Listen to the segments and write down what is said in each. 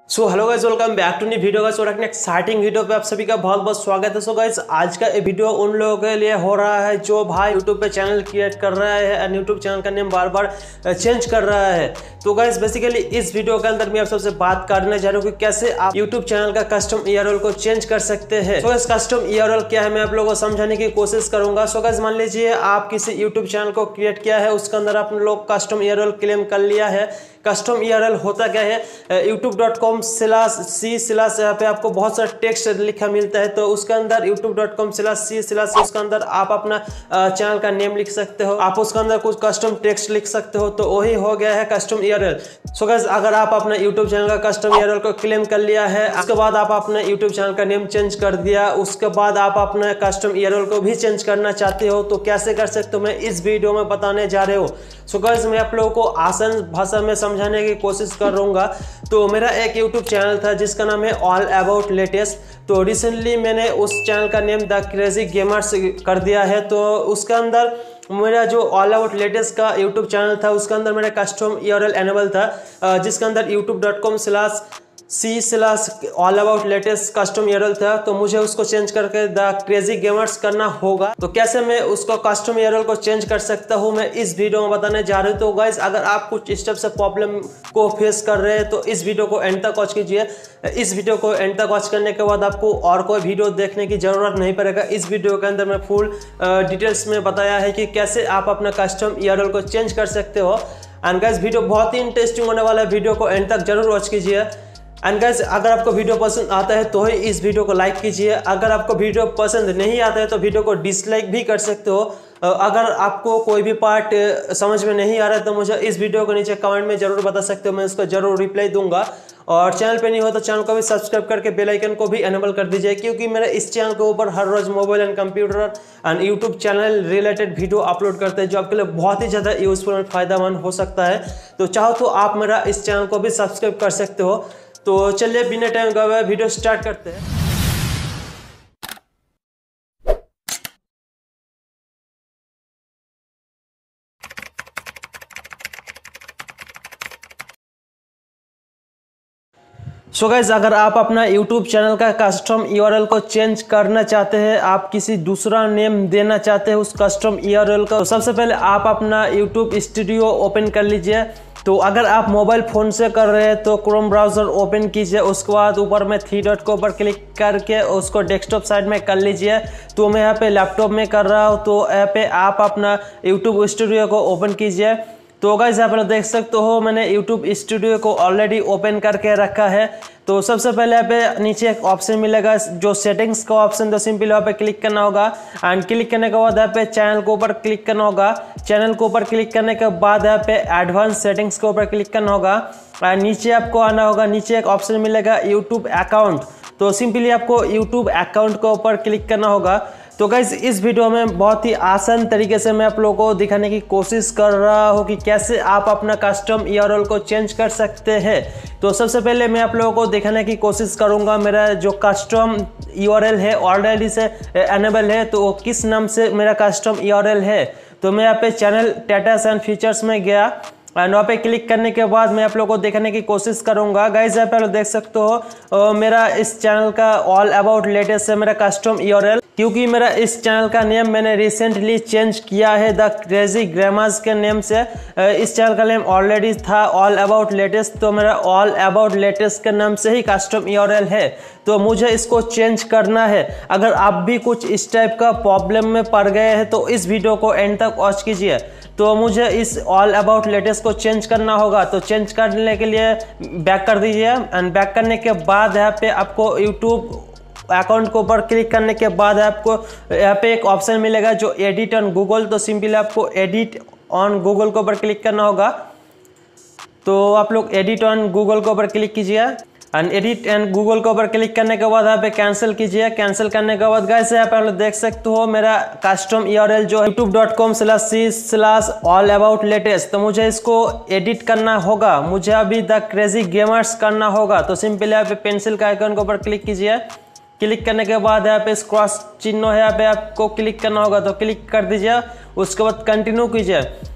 So hello guys, welcome back to new video guys. और एक exciting video पे आप सभी का बहुत बहुत स्वागत है। सो गाइस, आज का ये वीडियो उन लोगों के लिए हो रहा है जो भाई यूट्यूब पे चैनल क्रिएट कर रहा है एंड यूट्यूब चैनल का नेम बार बार चेंज कर रहा है। तो गाइस बेसिकली इस वीडियो के अंदर मैं आप सबसे बात करने जा रहा हूँ कि कैसे आप यूट्यूब चैनल का कस्टम URL को चेंज कर सकते हैं। सो गाइस, कस्टम URL क्या है मैं आप लोगों को समझाने की कोशिश करूंगा। सो गाइस, मान लीजिए आप किसी यूट्यूब चैनल को क्रिएट किया है, उसके अंदर आप लोग कस्टम URL क्लेम कर लिया है। कस्टम URL होता क्या है, youtube.com/c/ यहाँ पे आपको बहुत सारा टेक्स्ट लिखा मिलता है। तो उसके अंदर youtube.com/c/ उसके अंदर आप अपना चैनल का नेम लिख सकते हो, आप उसके अंदर कुछ कस्टम टेक्स्ट लिख सकते हो। तो वही हो गया है कस्टम URL। सो गाइस, अगर आप अपना यूट्यूब चैनल का कस्टम URL को क्लेम कर लिया है, उसके बाद आप अपने यूट्यूब चैनल का नेम चेंज कर दिया, उसके बाद आप अपने कस्टम URL को भी चेंज करना चाहते हो, तो कैसे कर सकते हो मैं इस वीडियो में बताने जा रहे हो। सो गाइस, मैं आप लोगों को आसान भाषा में समझाने की कोशिश करूंगा। तो मेरा एक यूट्यूब चैनल था जिसका नाम है ऑल अबाउट लेटेस्ट। तो रिसेंटली मैंने उस चैनल का नेम द क्रेजी गेमर्स कर दिया है। तो उसके अंदर मेरा जो ऑल अबाउट लेटेस्ट का यूट्यूब चैनल था उसके अंदर मेरा कस्टम URL एनेबल था, जिसके अंदर youtube.com/c/ all about latest custom URL था। तो मुझे उसको चेंज करके द क्रेजी गेमर्स करना होगा। तो कैसे मैं उसको कस्टम URL को चेंज कर सकता हूँ मैं इस वीडियो में बताने जा रहा हूँ। तो गाइस, अगर आप कुछ स्टेप से प्रॉब्लम को फेस कर रहे हैं तो इस वीडियो को एंड तक वॉच कीजिए। इस वीडियो को एंड तक वॉच करने के बाद आपको और कोई वीडियो देखने की जरूरत नहीं पड़ेगा। इस वीडियो के अंदर मैं फुल डिटेल्स में बताया है कि कैसे आप अपना कस्टम URL को चेंज कर सकते हो। एंड गाइस, वीडियो बहुत ही इंटरेस्टिंग होने वाला है, वीडियो को एंड तक जरूर वॉच कीजिए। एंड गाइस, अगर आपको वीडियो पसंद आता है तो ही इस वीडियो को लाइक कीजिए। अगर आपको वीडियो पसंद नहीं आता है तो वीडियो को डिसलाइक भी कर सकते हो। अगर आपको कोई भी पार्ट समझ में नहीं आ रहा है तो मुझे इस वीडियो को नीचे कमेंट में जरूर बता सकते हो, मैं उसको जरूर रिप्लाई दूंगा। और चैनल पे नहीं हो तो चैनल को भी सब्सक्राइब करके बेल आइकन को भी एनेबल कर दीजिए, क्योंकि मेरे इस चैनल के ऊपर हर रोज mobile and computer and YouTube channel related video upload करते हैं जो आपके लिए बहुत ही ज़्यादा यूजफुल और फायदेमंद हो सकता है। तो चाहो तो आप मेरा इस चैनल को भी सब्सक्राइब कर सकते हो। तो चलिए बिना टाइम गवाए वीडियो स्टार्ट करते हैं। सो गाइज, अगर आप अपना YouTube चैनल का कस्टम URL को चेंज करना चाहते हैं, आप किसी दूसरा नेम देना चाहते हैं उस कस्टम URL का, तो सबसे पहले आप अपना YouTube स्टूडियो ओपन कर लीजिए। तो अगर आप मोबाइल फ़ोन से कर रहे हैं तो क्रोम ब्राउज़र ओपन कीजिए, उसके बाद ऊपर में थ्री डॉट के ऊपर क्लिक करके उसको डेस्कटॉप साइड में कर लीजिए। तो मैं यहाँ पे लैपटॉप में कर रहा हूँ, तो यहाँ पे आप अपना YouTube स्टूडियो को ओपन कीजिए। तो गाइस, आप लोग देख सकते हो मैंने YouTube स्टूडियो को ऑलरेडी ओपन करके रखा है। तो सबसे पहले यहाँ पे नीचे एक ऑप्शन मिलेगा जो सेटिंग्स का ऑप्शन, तो सिंपली यहाँ पे क्लिक करना होगा। एंड क्लिक करने के बाद यहाँ पे चैनल के ऊपर क्लिक करना होगा। चैनल के ऊपर क्लिक करने के बाद यहाँ पे एडवांस सेटिंग्स के ऊपर क्लिक करना होगा। और नीचे आपको आना होगा, नीचे एक ऑप्शन मिलेगा यूट्यूब अकाउंट। तो सिंपली आपको यूट्यूब अकाउंट के ऊपर क्लिक करना होगा। तो गाइस, इस वीडियो में बहुत ही आसान तरीके से मैं आप लोगों को दिखाने की कोशिश कर रहा हूँ कि कैसे आप अपना कस्टम URL को चेंज कर सकते हैं। तो सबसे पहले मैं आप लोगों को दिखाने की कोशिश करूँगा मेरा जो कस्टम URL है ऑलरेडी से एनेबल है, तो किस नाम से मेरा कस्टम URL है। तो मैं यहाँ पे चैनल स्टेटस एंड फीचर्स में गया एंड वहाँ पे क्लिक करने के बाद मैं आप लोगों को दिखाने की कोशिश करूंगा। गाइस, यहाँ पे आप देख सकते हो मेरा इस चैनल का ऑल अबाउट लेटेस्ट है मेरा कस्टम URL, क्योंकि मेरा इस चैनल का नेम मैंने रिसेंटली चेंज किया है द क्रेजी गेमर्स के नेम से। इस चैनल का नेम ऑलरेडी था ऑल अबाउट लेटेस्ट, तो मेरा ऑल अबाउट लेटेस्ट के नाम से ही कस्टम URL है। तो मुझे इसको चेंज करना है। अगर आप भी कुछ इस टाइप का प्रॉब्लम में पड़ गए हैं तो इस वीडियो को एंड तक वॉच कीजिए। तो मुझे इस ऑल अबाउट लेटेस्ट को चेंज करना होगा। तो चेंज करने के लिए बैक कर दीजिए एंड बैक करने के बाद यहाँ पे आपको यूट्यूब अकाउंट के ऊपर क्लिक करने के बाद आपको यहाँ पे एक ऑप्शन मिलेगा जो एडिट ऑन गूगल। तो सिंपली आपको एडिट ऑन गूगल के ऊपर क्लिक करना होगा। तो आप लोग एडिट ऑन गूगल के ऊपर क्लिक कीजिए एंड एडिट एंड गूगल के ऊपर क्लिक करने के बाद यहाँ पे कैंसिल कीजिए। कैंसिल करने के बाद गाइस, यहाँ पे आप लोग देख सकते हो मेरा कस्टम URL जो youtube.com/c/ ऑल अबाउट लेटेस्ट। तो मुझे इसको एडिट करना होगा, मुझे अभी द क्रेजी गेमर्स करना होगा। तो सिंपली यहाँ पे पेंसिल का आइकन के ऊपर क्लिक कीजिए। क्लिक करने के बाद यहाँ पे क्रॉस चिन्ह है, यहाँ पे आपको क्लिक करना होगा, तो क्लिक कर दीजिए। उसके बाद कंटिन्यू कीजिए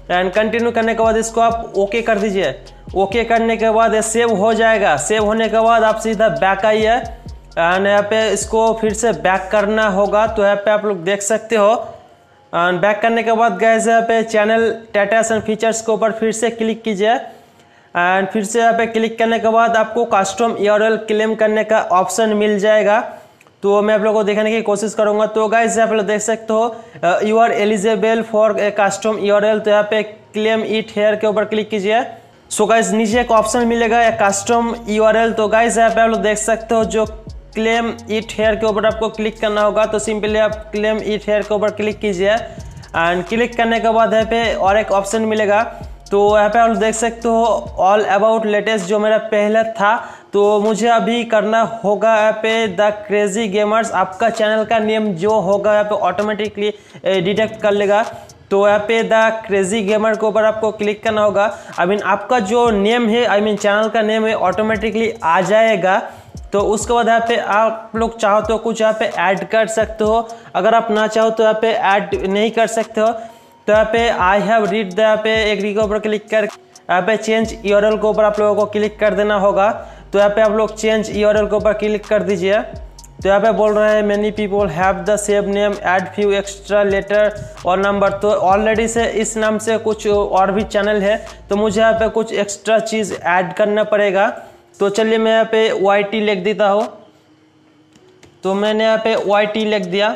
एंड कंटिन्यू करने के बाद इसको आप ओके कर दीजिए। ओके करने के बाद ये सेव हो जाएगा। सेव होने के बाद आप सीधा बैक आइए एंड यहाँ पे इसको फिर से बैक करना होगा। तो यहाँ पे आप लोग देख सकते हो। एंड बैक करने के बाद गाइस यहाँ पे चैनल स्टेटस एंड फीचर्स के ऊपर फिर से क्लिक कीजिए एंड फिर से यहाँ पे क्लिक करने के बाद आपको कस्टम यूआरएल क्लेम करने का ऑप्शन मिल जाएगा। तो मैं आप लोगों को दिखाने की कोशिश करूंगा। तो गाइस यहाँ पे देख सकते हो you are eligible for a custom URL. तो यहाँ पे क्लेम इट हेयर के ऊपर क्लिक कीजिए। सो गाइस नीचे एक ऑप्शन मिलेगा या कस्टम यूआरएल। तो गाइस यहाँ पे आप लोग देख सकते हो जो क्लेम इट हेयर के ऊपर आपको क्लिक करना होगा। तो सिंपली आप क्लेम इट हेयर के ऊपर क्लिक कीजिए एंड क्लिक करने के बाद यहाँ पे और एक ऑप्शन मिलेगा। तो यहाँ पे आप देख सकते हो ऑल अबाउट लेटेस्ट जो मेरा पहले था। तो मुझे अभी करना होगा यहाँ पे द क्रेजी गेमर्स। आपका चैनल का नेम जो होगा यहाँ पे ऑटोमेटिकली डिटेक्ट कर लेगा। तो यहाँ पे द क्रेजी गेमर के ऊपर आपको क्लिक करना होगा। आपका जो नेम है चैनल का नेम है ऑटोमेटिकली आ जाएगा। तो उसके बाद यहाँ पे आप लोग चाहो तो कुछ यहाँ पे ऐड कर सकते हो। अगर आप ना चाहो तो यहाँ पे ऐड नहीं कर सकते हो। तो यहाँ पे आई हैव रीड यहाँ पे एग्री के ऊपर क्लिक कर यहाँ पे चेंज यूआरएल के ऊपर आप लोगों को क्लिक कर देना होगा। तो यहाँ पे आप लोग चेंज यूआरएल के ऊपर क्लिक कर दीजिए। तो यहाँ पे बोल रहे हैं many people have the same name add few extra letter और नंबर। तो ऑलरेडी से इस नाम से कुछ और भी चैनल है। तो मुझे यहाँ पे कुछ एक्स्ट्रा चीज़ ऐड करना पड़ेगा। तो चलिए मैं यहाँ पे YT लिख देता हूँ। तो मैंने यहाँ पे YT लिख दिया।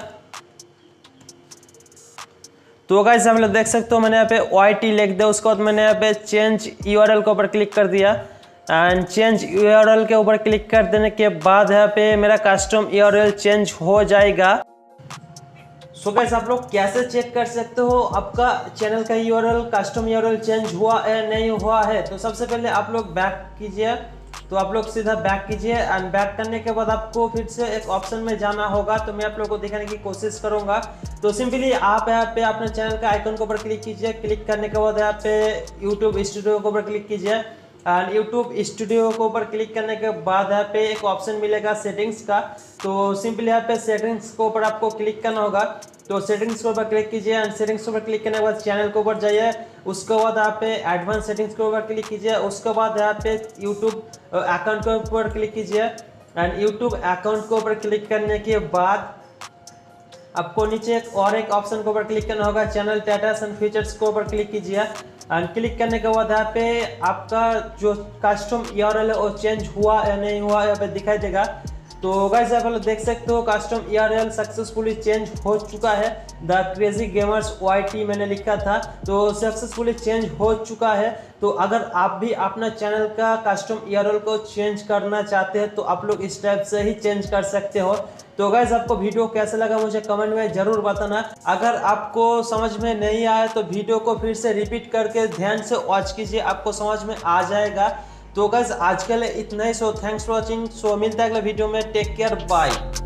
तो गाइस आप लोग देख सकते हो मैंने यहाँ पे YT लिख दिया। उसके बाद मैंने यहाँ पे चेंज यूआरएल के ऊपर क्लिक कर दिया एंड चेंज यूआरएल के ऊपर क्लिक कर देने के बाद यहाँ पे मेरा कस्टम यूआरएल चेंज हो जाएगा। सो गाइस आप लोग कैसे चेक कर सकते हो आपका चैनल का यूआरएल कस्टम यूआरएल चेंज हुआ है नहीं हुआ है। तो सबसे पहले आप लोग बैक कीजिए। तो आप लोग सीधा बैक कीजिए एंड बैक करने के बाद आपको फिर से एक ऑप्शन में जाना होगा। तो मैं आप लोगों को दिखाने की कोशिश करूंगा। तो सिंपली आप यहाँ पे अपने चैनल का आइकन के ऊपर क्लिक कीजिए। क्लिक करने के बाद यहाँ पे यूट्यूब स्टूडियो के ऊपर क्लिक कीजिए एंड यूट्यूब स्टूडियो के ऊपर क्लिक करने के बाद यहाँ पे एक ऑप्शन मिलेगा सेटिंग्स का। तो सिंपली यहाँ पे सेटिंग्स के ऊपर आपको क्लिक करना होगा। तो सेटिंग्स के ऊपर क्लिक कीजिए एंड सेटिंग्स के ऊपर क्लिक करने के बाद चैनल के ऊपर जाइए। उसके बाद यहाँ पे एडवांस सेटिंग्स के ऊपर क्लिक कीजिए। उसके बाद यहाँ पे यूट्यूब अकाउंट के ऊपर क्लिक कीजिए एंड यूट्यूब अकाउंट के ऊपर क्लिक करने के बाद आपको नीचे एक ऑप्शन के ऊपर क्लिक करना होगा चैनल स्टेटस एंड फीचर्स के ऊपर क्लिक कीजिए एंड क्लिक करने के बाद यहाँ पे आपका जो कस्टम यूआरएल है वो चेंज हुआ या नहीं हुआ यहाँ पे दिखाई देगा। तो गाइस आप लोग देख सकते हो कस्टम यूआरएल सक्सेसफुली चेंज हो चुका है। द क्रेजी गेमर्स YT मैंने लिखा था तो सक्सेसफुली चेंज हो चुका है। तो अगर आप भी अपना चैनल का कस्टम यूआरएल को चेंज करना चाहते हैं तो आप लोग इस टाइप से ही चेंज कर सकते हो। तो गाइस आपको वीडियो कैसा लगा मुझे कमेंट में जरूर बताना। अगर आपको समझ में नहीं आया तो वीडियो को फिर से रिपीट करके ध्यान से वॉच कीजिए, आपको समझ में आ जाएगा। तो गाइस आज के लिए इतना ही। So thanks for watching. So मिलता है अगले वीडियो में। Take care, bye.